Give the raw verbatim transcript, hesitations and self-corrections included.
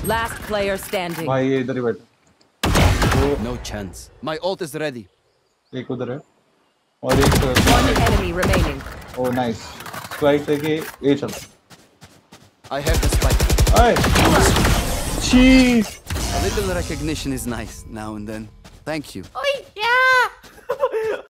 Last player standing. भाई ये इधर ही बैठ. No chance. My ult is ready. एक उधर है और एक. One enemy remaining. Oh nice. Spike लेके ए चल. I have the spike. Hey. Cheese. A little recognition is nice now and then. Thank you. Oh yeah.